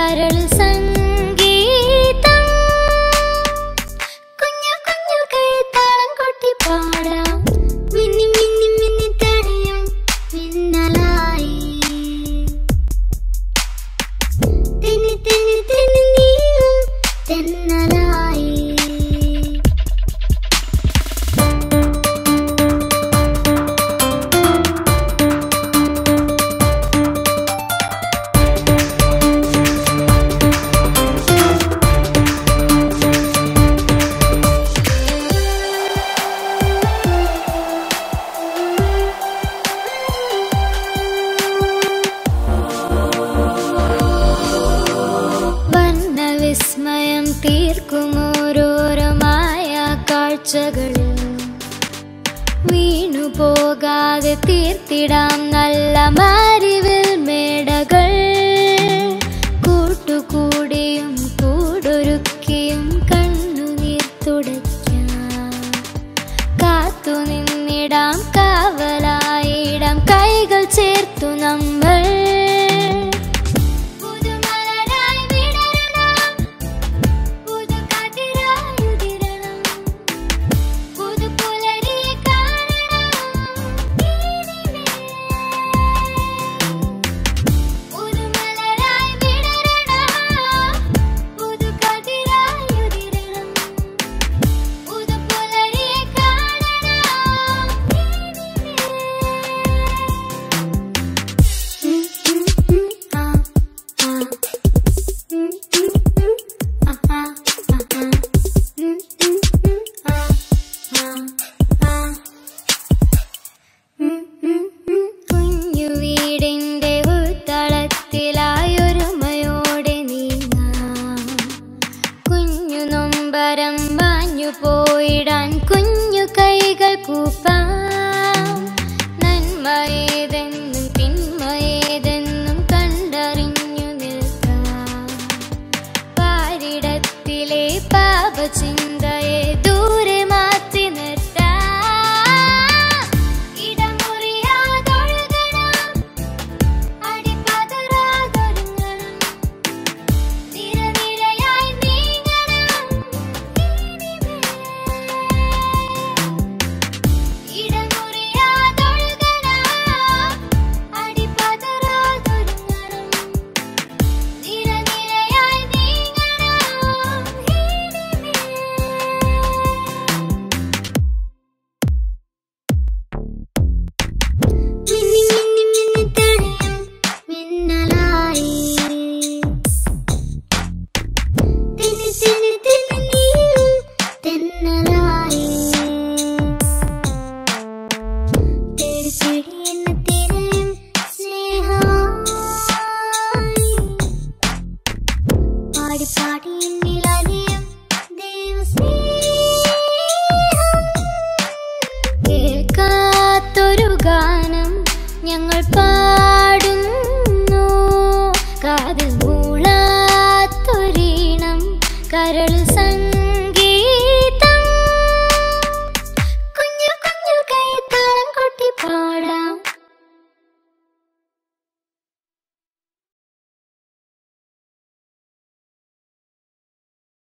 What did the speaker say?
കരൾ സംഗീതം കുഞ്ഞു കുഞ്ഞു കൈത്താളം കൊട്ടി പാടാം മിന്നി മിന്നി മിന്നി തടയും മിന്നലായി തെന്നി തെന്നി തെന്നി നീയും തെന്നലായി വിസ്മയം തീർക്കുമോരോരമായ കാഴ്ചകളിൽ വീണുപോകാതെ തീർത്തിടാം നല്ല മാരിവിൽ മേടകൾ കൂട്ടുകൂടിയും കൂടൊരുക്കിയും കണ്ണുനീർ തുടയ്ക്കാം കാത്തു നിന്നിടാം കാവലായിടാം കൈകൾ ചേർത്തു നമ്മൾ പോയിടാൻ കുഞ്ഞു കൈകൾ കൂപ്പാം നന്മയേതെന്നും തിന്മയേതെന്നും കണ്ടറിഞ്ഞു നിൽക്കാം പാരിടത്തിലെ പാപചിന്തയെ ദൂരെ മാറ്റി നിർത്താം ഇടമുറിയാതൊഴുകണം അടിപതറാതൊരുങ്ങണം നിരനിരയായി നീങ്ങണം പാടി പാടി